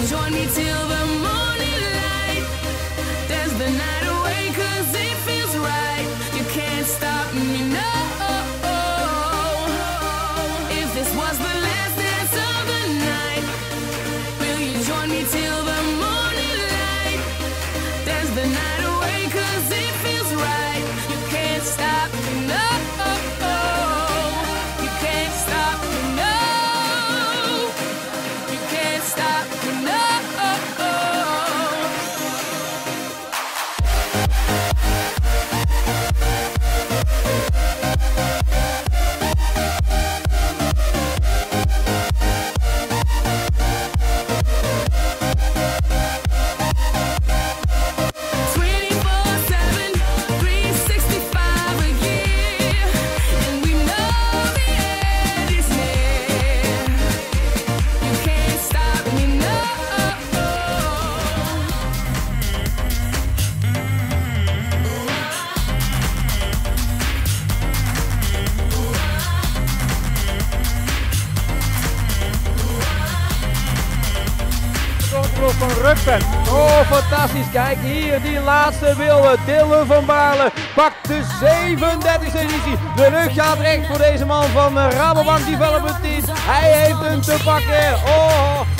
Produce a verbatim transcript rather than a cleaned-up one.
you join me till the morning light? Dance the night away, cause it feels right. You can't stop me, no. If this was the last dance of the night, will you join me till the morning light? Dance the night away, cause it feels right. You can't stop me, no. You can't stop me, no. You can't stop me, no. Van Ruppen. Oh, fantastisch. Kijk hier, die laatste wilde. Dylan van Baarle pakt de zevenendertigste editie. De rug gaat recht voor deze man van Rabobank Development Team. Hij heeft hem te pakken. Oh,